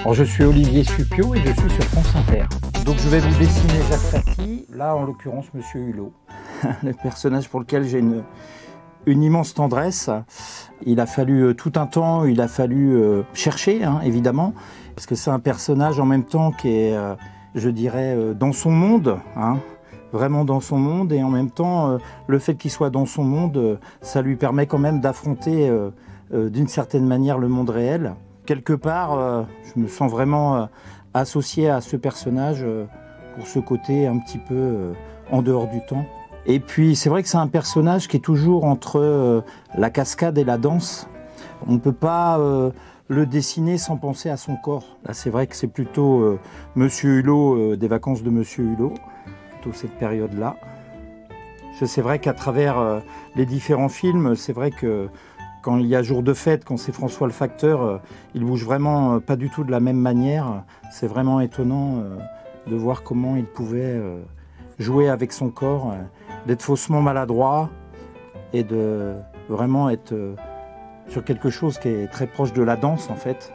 Alors, je suis Olivier Suppiot et je suis sur France Inter. Donc je vais vous dessiner Jacques Tati, là en l'occurrence Monsieur Hulot. Le personnage pour lequel j'ai une immense tendresse. Il a fallu tout un temps, il a fallu chercher évidemment, parce que c'est un personnage en même temps qui est, je dirais, dans son monde, vraiment dans son monde, et en même temps, le fait qu'il soit dans son monde, ça lui permet quand même d'affronter d'une certaine manière le monde réel. Quelque part, je me sens vraiment associé à ce personnage pour ce côté un petit peu en dehors du temps. Et puis c'est vrai que c'est un personnage qui est toujours entre la cascade et la danse. On ne peut pas le dessiner sans penser à son corps. Là c'est vrai que c'est plutôt Monsieur Hulot, des vacances de Monsieur Hulot, plutôt cette période-là. C'est vrai qu'à travers les différents films, c'est vrai que quand il y a Jour de fête, quand c'est François le facteur, il bouge vraiment pas du tout de la même manière. C'est vraiment étonnant de voir comment il pouvait jouer avec son corps, d'être faussement maladroit et de vraiment être sur quelque chose qui est très proche de la danse en fait.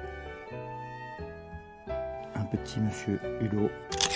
Un petit Monsieur Hulot.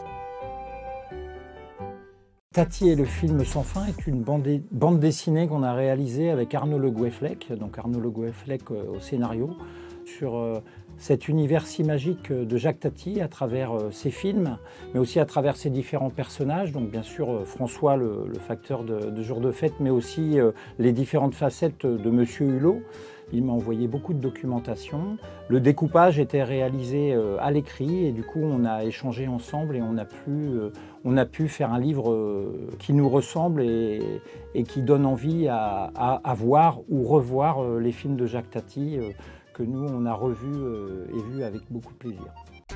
Tati et le film sans fin est une bande dessinée qu'on a réalisée avec Arnaud Le Gouefflec, donc Arnaud Le Gouefflec au scénario, sur cet univers si magique de Jacques Tati à travers ses films, mais aussi à travers ses différents personnages, donc bien sûr François le facteur de Jour de fête, mais aussi les différentes facettes de Monsieur Hulot. Il m'a envoyé beaucoup de documentation. Le découpage était réalisé à l'écrit et du coup on a échangé ensemble et on a pu faire un livre qui nous ressemble et qui donne envie à voir ou revoir les films de Jacques Tati que nous on a revus et vus avec beaucoup de plaisir.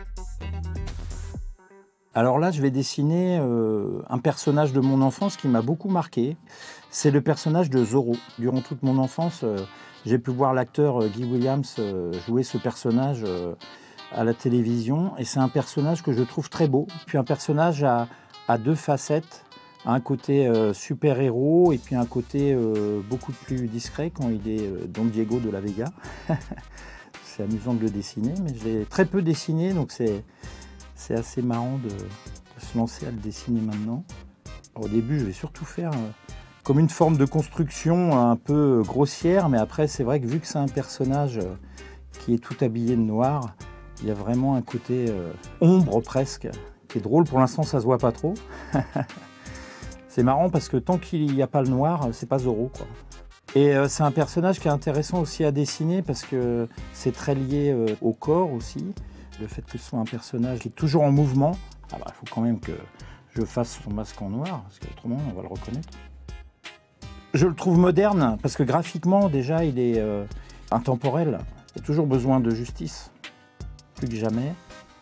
Alors là, je vais dessiner un personnage de mon enfance qui m'a beaucoup marqué. C'est le personnage de Zorro. Durant toute mon enfance, j'ai pu voir l'acteur Guy Williams jouer ce personnage à la télévision. Et c'est un personnage que je trouve très beau. Puis un personnage à deux facettes. Un côté super-héros et puis un côté beaucoup plus discret quand il est Don Diego de la Vega. C'est amusant de le dessiner, mais je l'ai très peu dessiné, donc c'est assez marrant de se lancer à le dessiner maintenant. Au début, je vais surtout faire comme une forme de construction un peu grossière, mais après, c'est vrai que vu que c'est un personnage qui est tout habillé de noir, il y a vraiment un côté ombre presque, qui est drôle. Pour l'instant, ça se voit pas trop. C'est marrant parce que tant qu'il n'y a pas le noir, c'est pas Zorro, quoi. Et c'est un personnage qui est intéressant aussi à dessiner parce que c'est très lié au corps aussi. Le fait que ce soit un personnage qui est toujours en mouvement, il faut quand même que je fasse son masque en noir, parce qu'autrement on va le reconnaître. Je le trouve moderne, parce que graphiquement déjà il est intemporel. Il y a toujours besoin de justice, plus que jamais.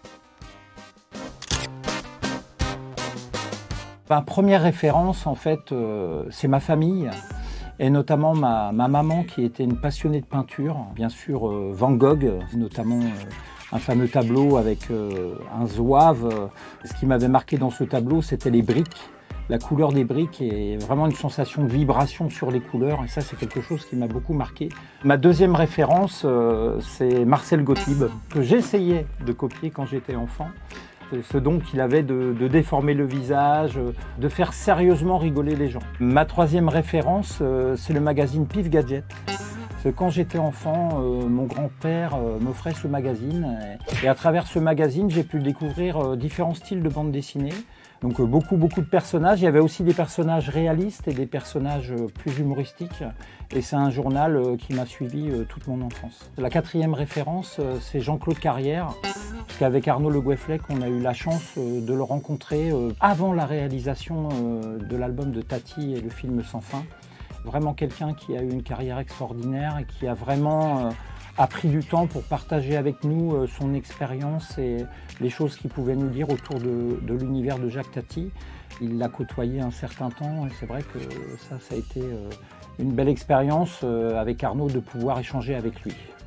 Première référence en fait, c'est ma famille. Et notamment ma maman qui était une passionnée de peinture. Bien sûr Van Gogh, notamment un fameux tableau avec un zouave. Ce qui m'avait marqué dans ce tableau, c'était les briques. La couleur des briques et vraiment une sensation de vibration sur les couleurs. Et ça, c'est quelque chose qui m'a beaucoup marqué. Ma deuxième référence, c'est Marcel Gottlieb, que j'essayais de copier quand j'étais enfant. Ce don qu'il avait de déformer le visage, de faire sérieusement rigoler les gens. Ma troisième référence, c'est le magazine Pif Gadget. Parce que quand j'étais enfant, mon grand-père m'offrait ce magazine. Et à travers ce magazine, j'ai pu découvrir différents styles de bande dessinée. Donc beaucoup de personnages. Il y avait aussi des personnages réalistes et des personnages plus humoristiques. Et c'est un journal qui m'a suivi toute mon enfance. La quatrième référence, c'est Jean-Claude Carrière. Parce qu'avec Arnaud Le Gouefflec, on a eu la chance de le rencontrer avant la réalisation de l'album de Tati et le film Sans fin. Vraiment quelqu'un qui a eu une carrière extraordinaire et qui a vraiment a pris du temps pour partager avec nous son expérience et les choses qu'il pouvait nous dire autour de l'univers de Jacques Tati. Il l'a côtoyé un certain temps et c'est vrai que ça a été une belle expérience avec Arnaud de pouvoir échanger avec lui.